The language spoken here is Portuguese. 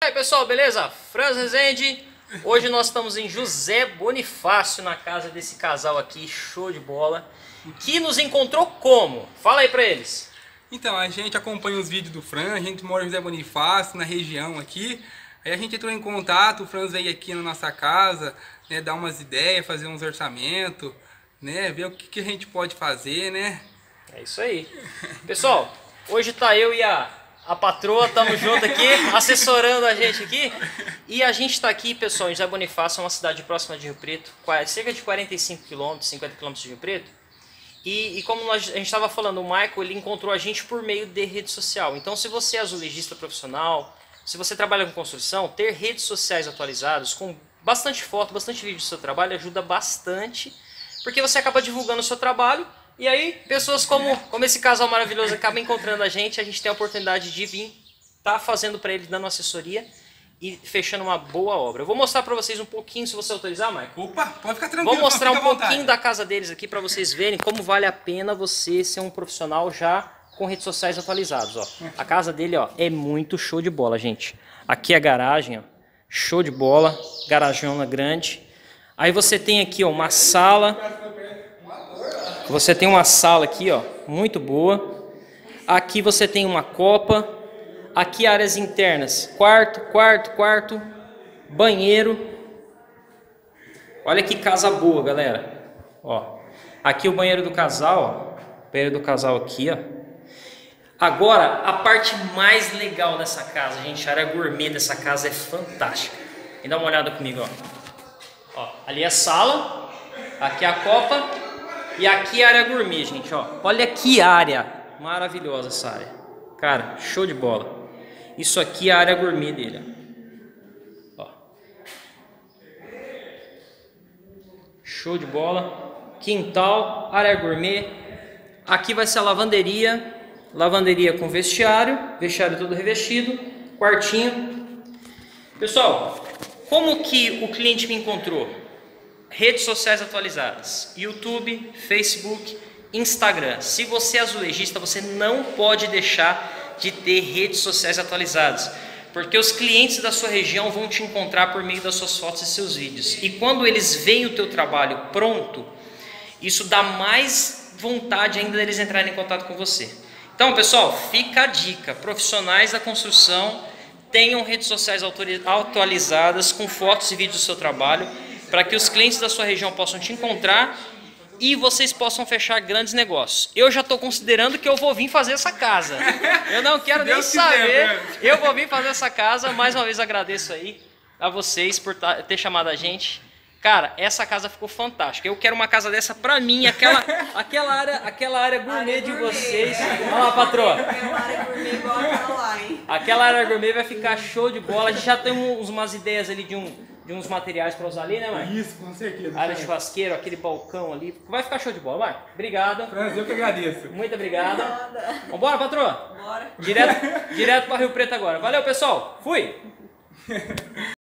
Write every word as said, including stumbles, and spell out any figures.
E aí pessoal, beleza? Franz Rezende. Hoje nós estamos em José Bonifácio, na casa desse casal aqui, show de bola, que nos encontrou como? Fala aí pra eles. Então, a gente acompanha os vídeos do Franz, a gente mora em José Bonifácio, na região aqui. Aí a gente entrou em contato, o Franz veio aqui na nossa casa, né, dar umas ideias, fazer uns orçamentos, né, ver o que, que a gente pode fazer, né? É isso aí. Pessoal, hoje tá eu e a, a patroa, estamos juntos aqui, assessorando a gente aqui. E a gente tá aqui, pessoal, em José Bonifácio, é uma cidade próxima de Rio Preto, cerca de quarenta e cinco quilômetros, cinquenta quilômetros de Rio Preto. E, e como nós, a gente estava falando, o Michael ele encontrou a gente por meio de rede social. Então, se você é azulejista profissional, se você trabalha com construção, ter redes sociais atualizadas, com bastante foto, bastante vídeo do seu trabalho, ajuda bastante, porque você acaba divulgando o seu trabalho, e aí pessoas como, como esse casal maravilhoso acabam encontrando a gente, a gente tem a oportunidade de vir, tá fazendo para eles, dando assessoria e fechando uma boa obra. Eu vou mostrar para vocês um pouquinho, se você autorizar, Michael. Opa, pode ficar tranquilo. Vou mostrar um pouquinho vontade. da casa deles aqui para vocês verem como vale a pena você ser um profissional já com redes sociais atualizadas. Ó. A casa dele ó, é muito show de bola, gente. Aqui é a garagem, ó, show de bola, garajona grande. Aí você tem aqui ó, uma sala, você tem uma sala aqui ó, muito boa. Aqui você tem uma copa. Aqui áreas internas, quarto, quarto, quarto, banheiro. Olha que casa boa, galera. Ó, aqui o banheiro do casal, ó. Banheiro do casal aqui, ó. Agora, a parte mais legal dessa casa, gente, a área gourmet dessa casa é fantástica. E dá uma olhada comigo, ó. Ó, ali é a sala, aqui é a copa e aqui é a área gourmet, gente, ó. Olha que área maravilhosa essa área. Cara, show de bola. Isso aqui é a área gourmet dele. Ó. Show de bola. Quintal, área gourmet. Aqui vai ser a lavanderia. Lavanderia com vestiário. Vestiário todo revestido. Quartinho. Pessoal, como que o cliente me encontrou? Redes sociais atualizadas. YouTube, Facebook, Instagram. Se você é azulejista, você não pode deixar de ter redes sociais atualizadas, porque os clientes da sua região vão te encontrar por meio das suas fotos e seus vídeos, e quando eles veem o teu trabalho pronto, isso dá mais vontade ainda deles entrarem em contato com você. Então pessoal, fica a dica, profissionais da construção tenham redes sociais atualizadas com fotos e vídeos do seu trabalho, para que os clientes da sua região possam te encontrar e vocês possam fechar grandes negócios. Eu já estou considerando que eu vou vir fazer essa casa. Eu não quero nem saber. Eu vou vir fazer essa casa. Mais uma vez agradeço aí a vocês por ter chamado a gente. Cara, essa casa ficou fantástica. Eu quero uma casa dessa pra mim. Aquela, aquela área, aquela área gourmet de vocês. Olha lá, patroa. Aquela área gourmet igual aquela lá, hein? Aquela área gourmet vai ficar show de bola. A gente já tem uns, umas ideias ali de um... de uns materiais para usar ali, né, Marcos? Isso, com certeza. Área de churrasqueiro, aquele balcão ali. Vai ficar show de bola, Marcos. Obrigado. Franz, eu que agradeço. Muito obrigado. Vambora, patroa? Bora. Direto, direto para Rio Preto agora. Valeu, pessoal. Fui.